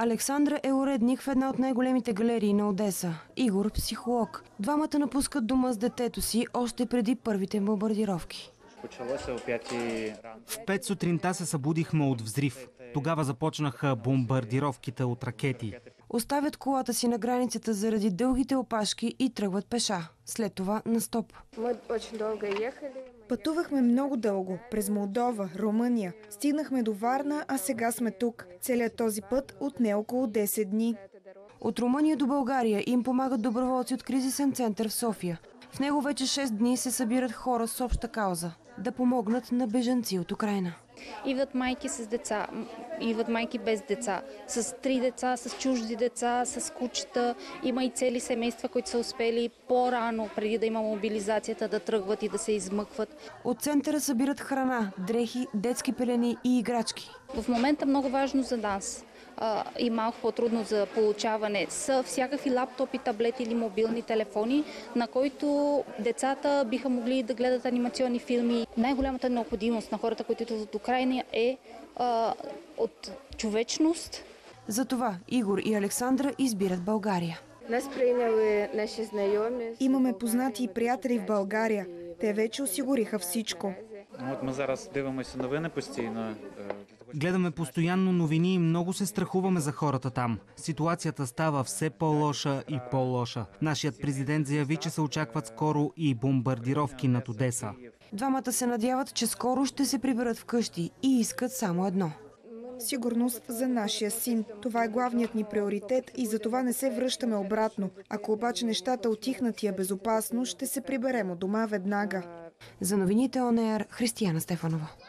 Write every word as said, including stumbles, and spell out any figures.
Александра е уредник в една от най-големите галерии на Одеса. Игор – психолог. Двамата напускат дома с детето си още преди първите бомбардировки. В пет сутринта се събудихме от взрив. Тогава започнаха бомбардировките от ракети. Оставят колата си на границата заради дългите опашки и тръгват пеша. След това на стоп. Пътувахме много дълго, през Молдова, Румъния. Стигнахме до Варна, а сега сме тук. Целият този път отне около десет дни. От Румъния до България им помагат доброволци от кризисен център в София. В него вече шест дни се събират хора с обща кауза – да помогнат на бежанци от Украйна. Идват майки с деца, идват майки без деца, с три деца, с чужди деца, с кучета. Има и цели семейства, които са успели по-рано, преди да има мобилизацията, да тръгват и да се измъкват. От центъра събират храна, дрехи, детски пелени и играчки. В момента много важно за нас а, и малко по-трудно за получаване са всякакви лаптопи, таблети или мобилни телефони, на които децата биха могли да гледат анимационни филми. Най-голямата необходимост на хората, които идват от Украйна, е а, от човечност. Затова Игор и Александра избират България. Имаме познати и приятели в България. Те вече осигуриха всичко. Гледаме постоянно новини и много се страхуваме за хората там. Ситуацията става все по-лоша и по-лоша. Нашият президент заяви, че се очакват скоро и бомбардировки над Одеса. Двамата се надяват, че скоро ще се приберат вкъщи и искат само едно. Сигурност за нашия син. Това е главният ни приоритет и за това не се връщаме обратно. Ако обаче нещата отихнат и е безопасно, ще се приберем от дома веднага. За новините ОНР Християна Стефанова.